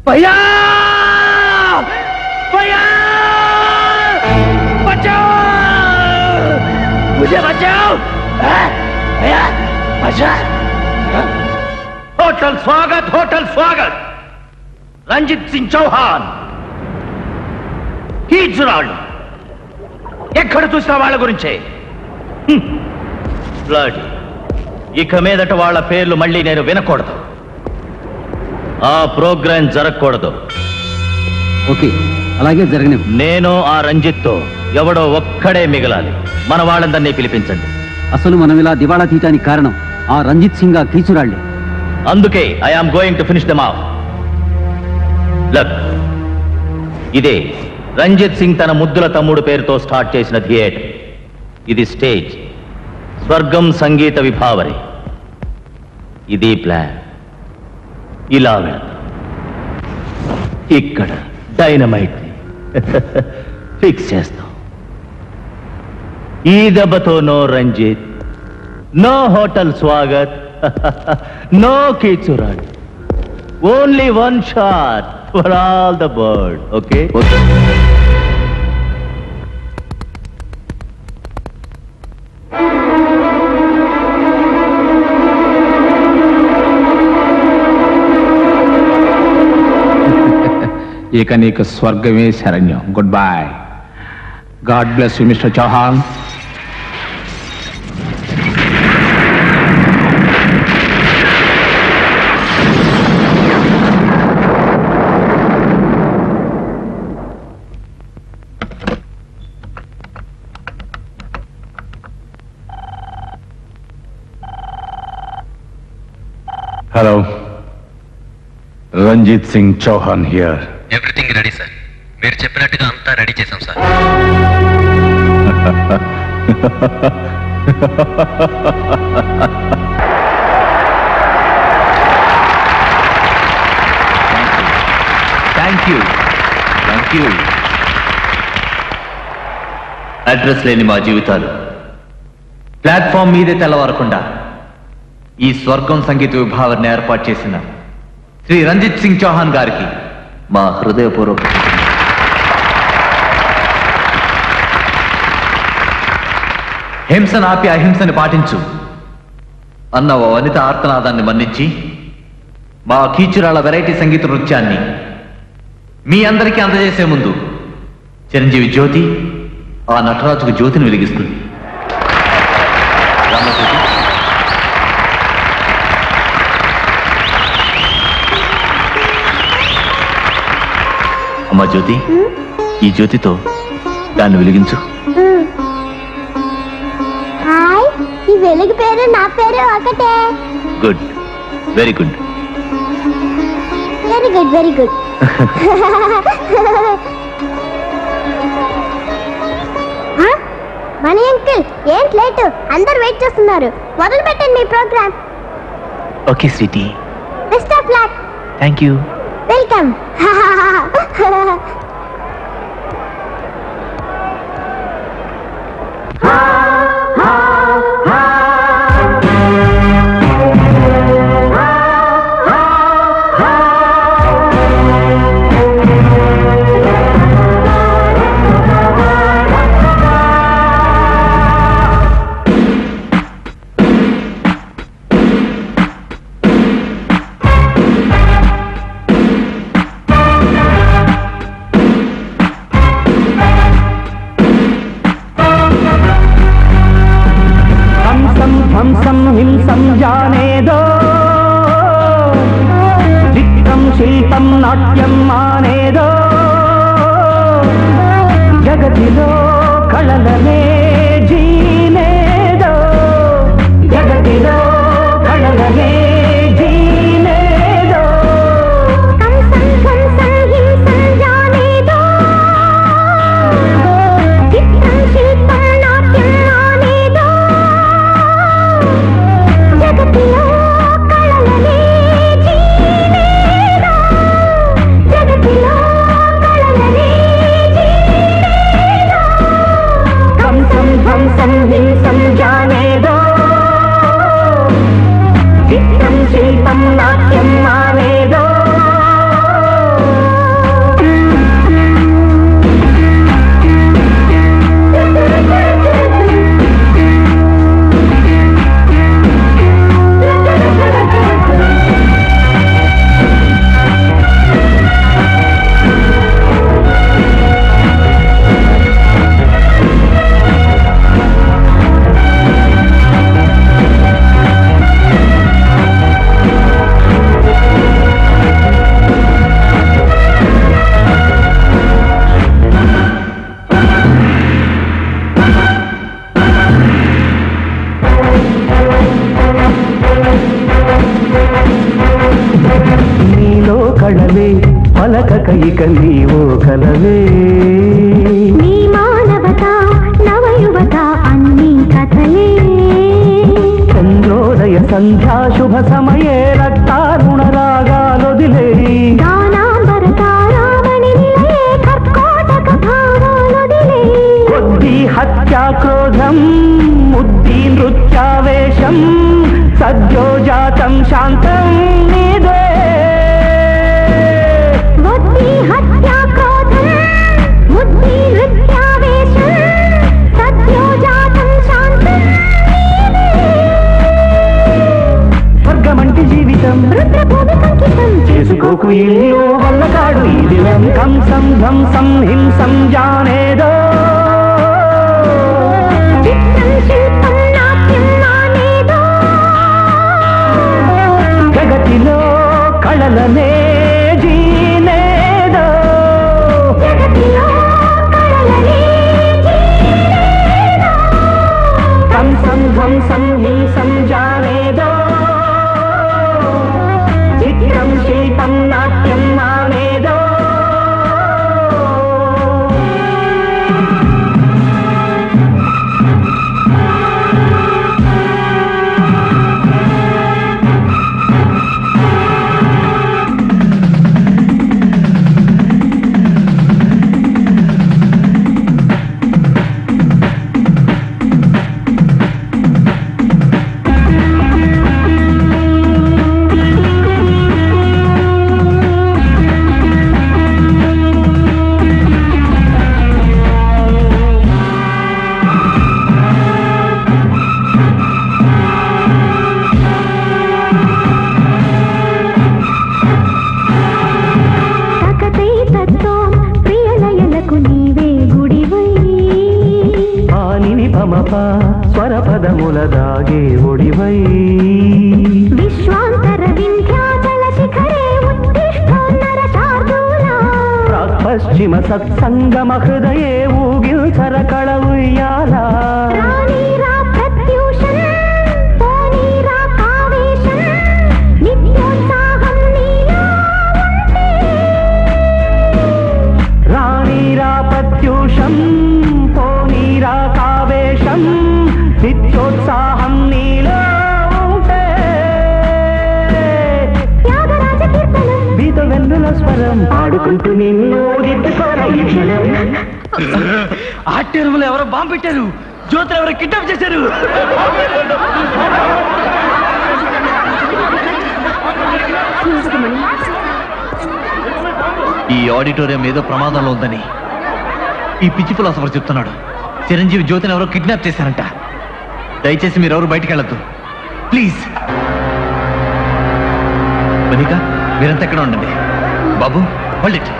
भैया भैया बचाओ मुझे बचाओ भैया बचाओ। होटल स्वागत రంజిత్ సింగ్ చౌహాన్ కీచురాళ్ళు ఎక్కడ చూసిన వాళ్ళ గురించే బ్లడీ ఇక మీదట వాళ్ళ పేర్లు మళ్ళీ నేను వినకూడదు ఆ ప్రోగ్రాం జరగకూడదు ఓకే అలాగే జరగని నేను ఆ రంజిత్ తో ఎవడో ఒక్కడే మిగలాలి మన వాళ్ళందరినీ పిలిపించండి అసలు మనం ఇలా దివాళా తీయటానికి కారణం ఆ రంజిత్ సింగ్ ఆ కీచురాళ్లే అందుకే I am going to finish them off luck ఇదే రంజిత్ సింగ్ తన ముద్దుల తమ్ముడు పేరుతో స్టార్ట్ చేసిన థియేటర్ ఇది స్టేజ్ స్వర్గం సంగీత విభావరి ఇది ప్లాన్ ఇలా వెళ్తాం ఇక్కడ డైనమైట్ ఫిక్స్ చేస్తాం ఈ దెబ్బతో no Ranjit no hotel Swagat no కీచురాడ్ only one shot for all the bird okay ఇక నీకు స్వర్గమే శరణ్యం good bye God bless you mister Chauhan hello Ranjit Singh Chauhan here everything ready sir మీరు చెప్పినట్టుగా అంతా రెడీ చేశాం సార్ థ్యాంక్ యూ అడ్రస్ లేని మా జీవితాలు ప్లాట్ఫామ్ మీదే తెల్లవారకుండా ఈ స్వర్గం సంగీత విభావరిని ఏర్పాటు చేసిన శ్రీ రంజిత్ సింగ్ చౌహాన్ గారికి మా హృదయపూర్వక హింసను ఆపి అహింసని పాటించు అన్న ఓ వనిత ఆర్తనాదాన్ని మన్నించి మా కీచురాల వెరైటీ సంగీత నృత్యాన్ని మీ అందరికీ అందజేసే ముందు చిరంజీవి జ్యోతి ఆ నటరాజుకు జ్యోతిని వెలిగిస్తుంది అమ్మా జ్యోతి ఈ జ్యోతితో దాన్ని వెలిగించు హాయ్ ఈ వెలుగు పేరు నా పేరు ఒకటే good very good very good very good Mani uncle ఏంటి లేటు అందరు వెయిట్ చేస్తున్నారు మొదలు పెట్టండి మీ program okay sweetie best of luck thank you welcome हिंसं जाने दो चित्रं शिल्पं नाट्यं माने दो जगतिलो कळलने जीने दो जगतिलो कळलने जीने दो हिंसं जाने दो चित्रं शिल्पं नाट्यं माने दो जगतिलो कळलने जीने दो जगतिलो कळलने जीने दो పలకక ఇక నీవో కలవే నీ మానవత నవయువత అన్ని కథలే చంద్రోదయ సంధ్యా శుభ సమయే రక్తారుణ రాగాలొదిలే గానాంబర తారామణి నిలయే కర్కోటక భావాలొదిలే కొద్ది హత్యా క్రోధం ముద్ది నృత్యావేశం సద్యో జాతం శాంతం నీదే వద్ది హత్యా క్రోధం ముద్ది నృత్యావేశం సద్యో జాతం శాంతం నీదే స్వర్గమంటి జీవితం రుద్రభూమి కంకితం చేసుకోకు ఇల్లు వల్లకాడు ఈ దినం కంసం ధ్వంసం హింసం జానేదో చిత్రం శిల్పం నాట్యం మానేదో జగతిలో కళలనే జీనేదో జగతిలో కళలనే జీనేదో కంసం ధ్వంసం హింసం జానేదో చిత్రం శిల్పం నాట్యం మానేదో తకతై తత్వం ప్రియలయలకు నీవే గుడివై ఆనిని పమప స్వరపదముల దాగే ఒడివై విశ్వాంతర వింధ్యాచల శిఖరే ఉత్తిష్టో నరశార్దూలా పశ్చిమ సత్సంగమ హృదయే ఊగిల్చర కళ ఉయ్యాల రాణీరా ప్రత్యూషం పోనీరా కావేశం నిత్యోత్సాహం నీలో ఉంటే రాణీరా ప్రత్యూషం పోనీరా కావేశం నిత్యోత్సాహం నీలో ఉంటే త్యాగరాజ కీర్తనం బీత వెన్నుల స్వరం ఆడుకుంటూ నిన్ను దిద్దుకోరా ఈ క్షణం. ఆటెరువులు ఎవరో బాంబు పెట్టారు, జ్యోతులు ఎవరో కిడ్నాప్ చేశారు. ఈ ఆడిటోరియం ఏదో ప్రమాదంలో ఉందని ఈ పిచ్చి ఫిలాసఫర్ చెప్తున్నాడు. చిరంజీవి జ్యోతిని ఎవరో కిడ్నాప్ చేశారంట. దయచేసి మీరు ఎవరు బయటికి వెళ్ళొద్దు ప్లీజ్. మనిక మీరంతా ఎక్కడ ఉండండి. బాబు హోల్డ్ ఇట్.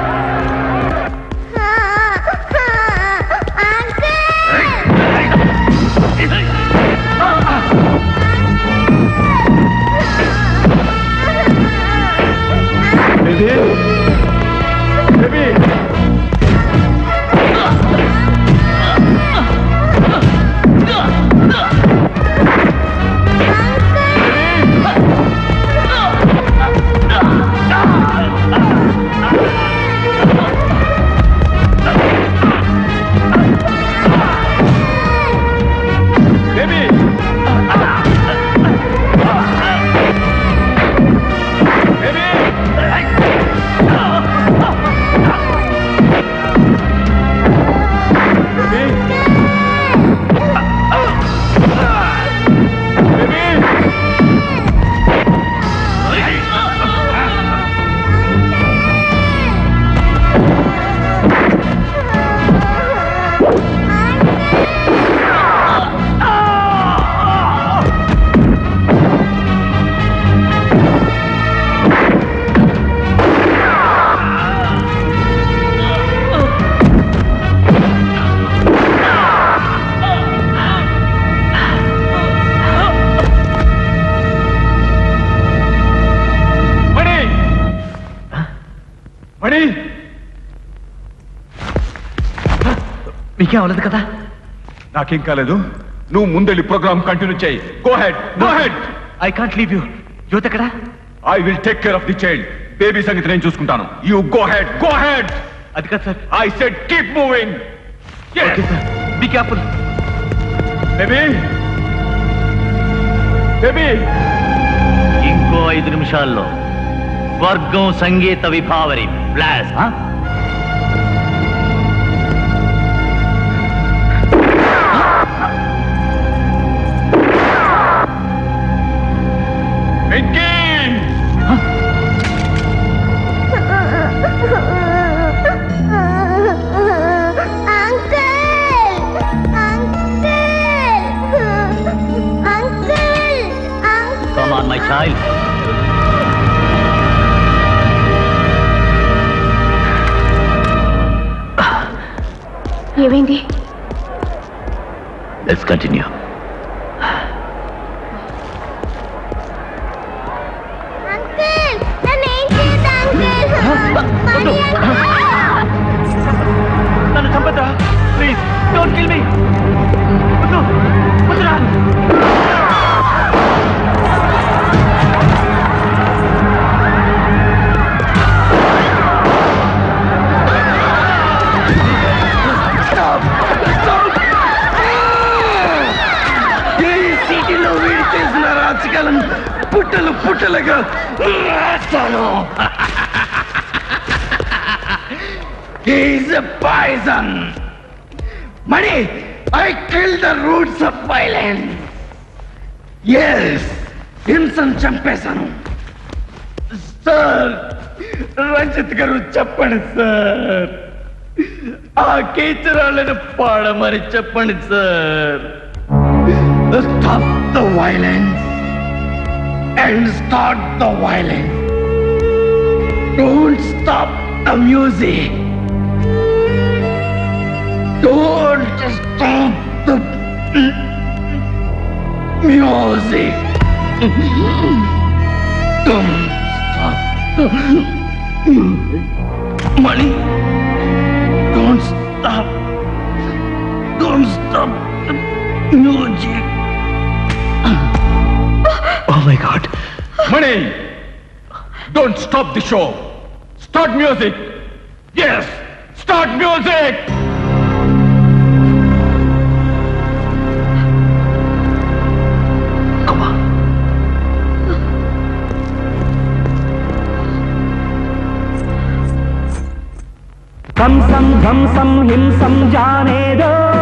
మీకేం అవ్వలేదు కదా? నాకేం కాలేదు. నువ్వు ముందెళ్ళి ప్రోగ్రామ్ కంటిన్యూ చేయి. Go ahead, go ahead. I can't leave you. Jyothi ఎక్కడా? I will take care of the child. Baby సంగతి నేను చూసుకుంటాను. You go ahead, go ahead. అది కాదు sir. I said keep moving. Okay sir, be careful. Baby, baby. ఇంకో 5 నిమిషాల్లో స్వర్గం సంగీత విభావరి blast. Come on, my child. ఏమైంది? Let's continue. అంకుల్, నన్ను ఏం చేయొద్దు అంకుల్. నన్ను చంపద్దా ప్లీజ్, డోంట్ కిల్ మీ. వద్దురా. సిటీలో వీడి చేసిన రాజకీయాలను పుట్టలు పుట్టలుగా రాస్తాను. He's a poison. Money, I killed the roots of violence. Yes, హింసను చంపేశాను. సార్, రంజిత్ గారు చెప్పండి సార్. ఆ కీచరాళ్ళను పాడమని చెప్పండి sir. Stop the violence and start the violence. Don't stop the music. Don't stop the music. Don't stop the music. Money. Don't stop the music. Oh my God. Money, don't stop the show. Start music. Yes, start music. Come on. కంసం ధ్వంసం హింసం జానేదో